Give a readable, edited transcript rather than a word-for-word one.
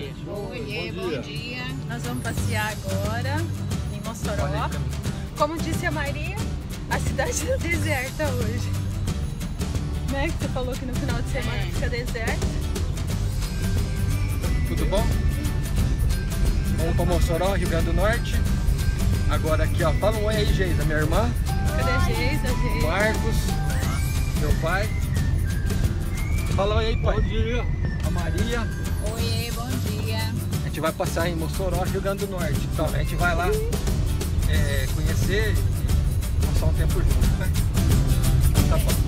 dia. Oi, bom dia. Nós vamos passear agora em Mossoró. Como disse a Maria, a cidade está deserta hoje. Né? Que você falou que no final de semana fica deserta. Tudo bom? Vamos para Mossoró, Rio Grande do Norte. Agora aqui, ó. Fala um oi aí, Geisa, minha irmã. Cadê a Geisa? Marcos, meu pai. Fala oi aí, pai. Bom dia. A Maria. Oi, bom dia. A gente vai passar em Mossoró, Rio Grande do Norte. Então, a gente vai lá conhecer e passar um tempo junto, né? Então, tá bom.